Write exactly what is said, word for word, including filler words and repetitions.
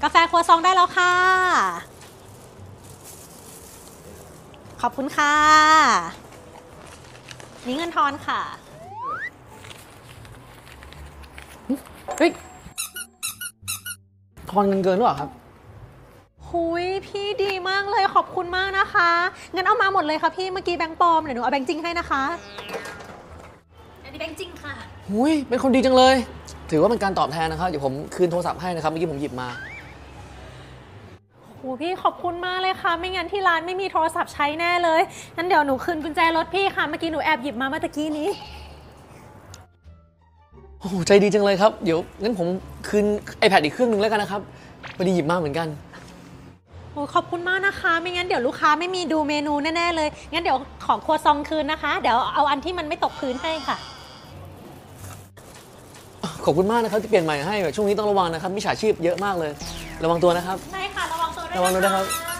กาแฟครัวซองได้แล้วค่ะขอบคุณค่ะนี่เงินทอนค่ะเฮ้ยทอนเงินเกินหรือเปล่าครับหุยพี่ดีมากเลยขอบคุณมากนะคะงั้นเอามาหมดเลยค่ะพี่เมื่อกี้แบงค์ปลอมเดี๋ยวหนูเอาแบงค์จริงให้นะคะอันนี้แบงค์จริงค่ะหุยเป็นคนดีจังเลยถือว่าเป็นการตอบแทนนะครับเดี๋ยวผมคืนโทรศัพท์ให้นะครับเมื่อกี้ผมหยิบมาโหพี่ขอบคุณมากเลยค่ะไม่งั้นที่ร้านไม่มีโทรศัพท์ใช้แน่เลยงั้นเดี๋ยวหนูคืนกุญแจรถพี่ค่ะเมื่อกี้หนูแอบหยิบมาเมื่อกี้นี้โอ้โหใจดีจังเลยครับเดี๋ยวงั้นผมคืน iPad อีกเครื่องนึงแล้วกันนะครับพอดีหยิบมาเหมือนกันโอ้ขอบคุณมากนะคะไม่งั้นเดี๋ยวลูกค้าไม่มีดูเมนูแน่ๆเลยงั้นเดี๋ยวขอครัวซองคืนนะคะเดี๋ยวเอาอันที่มันไม่ตกพื้นให้ค่ะขอบคุณมากนะครับที่เปลี่ยนใหม่ให้ช่วงนี้ต้องระวังนะครับมิจฉาชีพเยอะมากเลยระวังตัวนะครับใช่ค่ะระวังตัวด้วยระวังตัวนะครับ